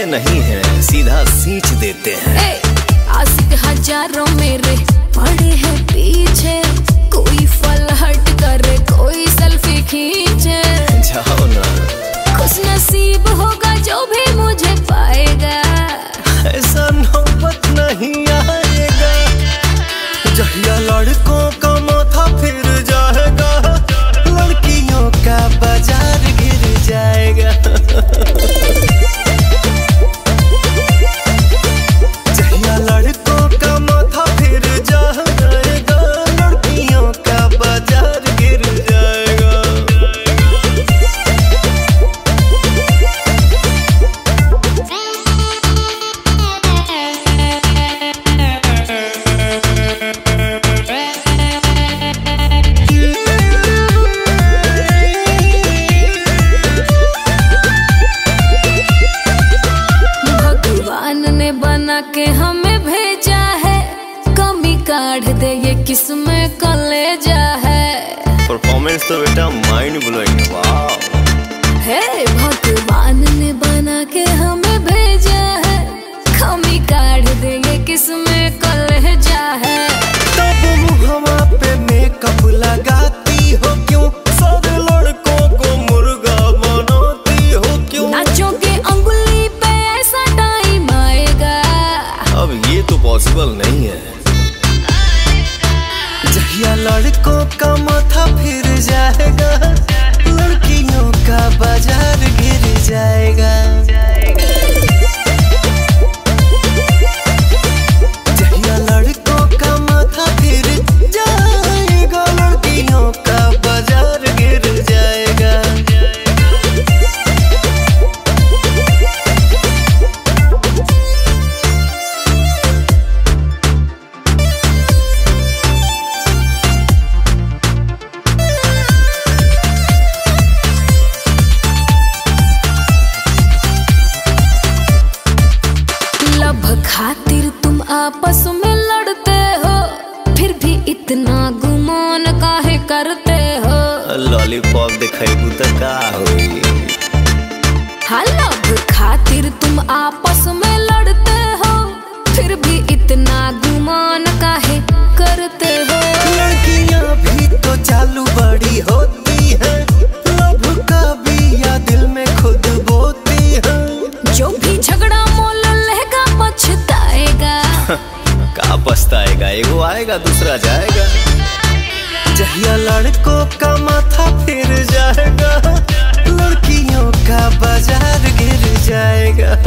नहीं है, सीधा सींच देते हैं। आशिक हजारों मेरे पड़े हैं पीछे, कोई फल हट करे, कोई सेल्फी खींचे। जाओ ना, खुश नसीब होगा जो भी मुझे पाएगा, ऐसा नौबत नहीं आएगा। जहिया लड़कों का माथा फिर जाएगा, लड़कियों का बाजार गिर जाएगा। जहिया लड़कों का माथा फिर जाएगा, लड़कियों का बाजार गिर जाएगा। बना के हमें भेजा है, कमी काढ़ दे ये किसमें कलेजा है। परफॉर्मेंस तो बेटा माइंड ब्लोइंग, वाह। हे भगवान ने बना के हमें भेजा है, कमी काढ़ दे ये किसमें कलेजा है। तब मुहवा पे मेकअप लगाती हो क्यों, सारे लड़कों को मुर्गा बनाती हो क्यों। नाचोगे अंगुली पे ऐसा टाइम आएगा, अब ये तो पॉसिबल नहीं है। जहिया लड़कों का माथा फिर जाएगा, लड़कियों का बाजार गिर जाएगा। जहिया लड़कों का माथा फिर जाएगा, लड़कियों का बाजार गिर जाएगा। खातिर तुम आपस में लड़ते हो, फिर भी इतना गुमान काहे करते हो। लॉलीपॉप दिखाई तो का होई। हाँ, लव खातिर तुम आपस में लड़ते हो, फिर भी इतना गुमान काहे करते हो। लड़कियां भी तो चालू बड़ी होती है, लव का भी या दिल में खुद बोती है। जो भी झगड़ा मोल लेगा पछताएगा। का पछताएगा, एगो आएगा दूसरा जाएगा। जहिया लड़कों का माथा फिर जाएगा, लड़कियों का बाजार गिर जाएगा।